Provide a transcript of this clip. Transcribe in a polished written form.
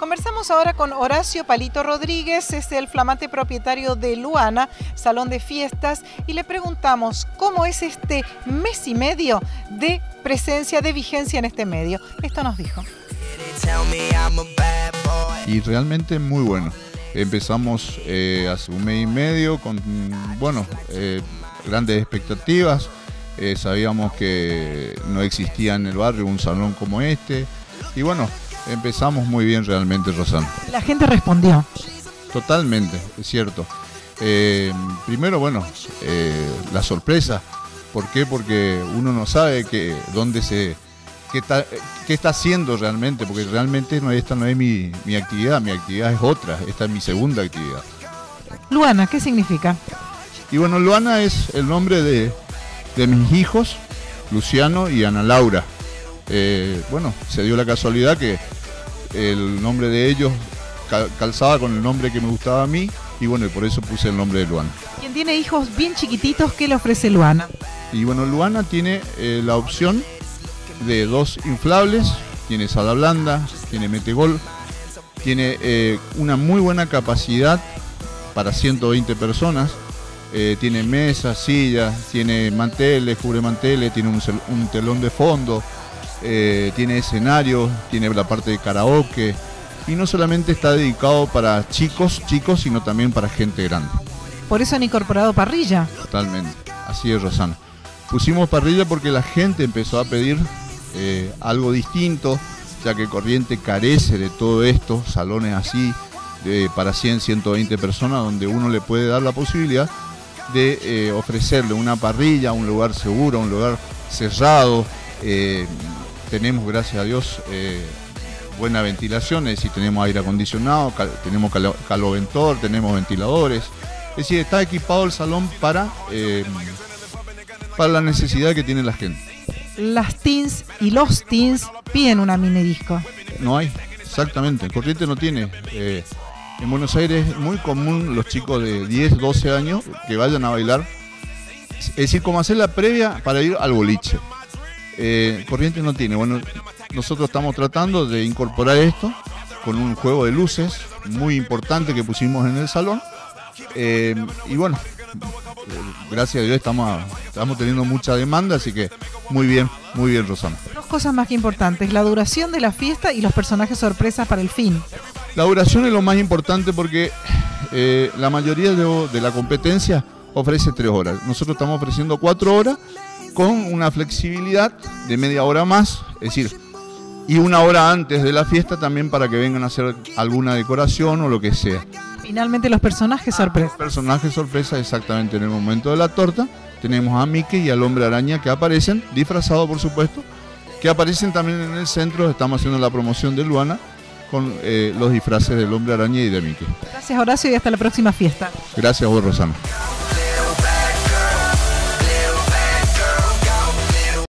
Conversamos ahora con Horacio Palito Rodríguez, es el flamante propietario de Luana, salón de fiestas, y le preguntamos cómo es este mes y medio de presencia, de vigencia en este medio. Esto nos dijo. Y realmente muy bueno. Empezamos hace un mes y medio con, grandes expectativas. Sabíamos que no existía en el barrio un salón como este. Y bueno, empezamos muy bien realmente, Rosana. La gente respondió. Totalmente, es cierto. Primero, la sorpresa. ¿Por qué? Porque uno no sabe qué está haciendo realmente, porque realmente esta no es mi actividad es otra, esta es mi segunda actividad. Luana, ¿qué significa? Y bueno, Luana es el nombre de mis hijos, Luciano y Ana Laura. Se dio la casualidad que el nombre de ellos calzaba con el nombre que me gustaba a mí, y bueno, por eso puse el nombre de Luana. Quien tiene hijos bien chiquititos, ¿qué le ofrece Luana? Y bueno, Luana tiene la opción de 2 inflables, tiene sala blanda, tiene metegol, tiene una muy buena capacidad para 120 personas, tiene mesas, sillas, tiene manteles, cubremanteles, tiene un telón de fondo, tiene escenario, tiene la parte de karaoke, y no solamente está dedicado para chicos, sino también para gente grande. Por eso han incorporado parrilla. Totalmente, así es, Rosana. Pusimos parrilla porque la gente empezó a pedir algo distinto, ya que Corrientes carece de todo esto, salones así, para 100, 120 personas, donde uno le puede dar la posibilidad de ofrecerle una parrilla, un lugar seguro, un lugar cerrado. Tenemos, gracias a Dios, buena ventilación, es decir, tenemos aire acondicionado, tenemos caloventor, tenemos ventiladores, es decir, está equipado el salón para la necesidad que tiene la gente. Las teens y los teens piden una mini disco. No hay, exactamente, Corrientes no tiene. En Buenos Aires es muy común los chicos de 10, 12 años que vayan a bailar, es decir, como hacer la previa para ir al boliche. Corrientes no tiene. Bueno, nosotros estamos tratando de incorporar esto con un juego de luces muy importante que pusimos en el salón. Y bueno, gracias a Dios estamos teniendo mucha demanda, así que muy bien, Rosana. 2 cosas más que importantes: la duración de la fiesta y los personajes sorpresas para el fin. La duración es lo más importante porque la mayoría de la competencia ofrece 3 horas. Nosotros estamos ofreciendo 4 horas con una flexibilidad de media hora más, es decir, y 1 hora antes de la fiesta también para que vengan a hacer alguna decoración o lo que sea. Finalmente, los personajes sorpresa. Personajes sorpresa, exactamente, en el momento de la torta tenemos a Mickey y al Hombre Araña que aparecen, disfrazados por supuesto, que aparecen también en el centro. Estamos haciendo la promoción de Luana con los disfraces del Hombre Araña y de Mickey. Gracias, Horacio, y hasta la próxima fiesta. Gracias a vos, Rosana.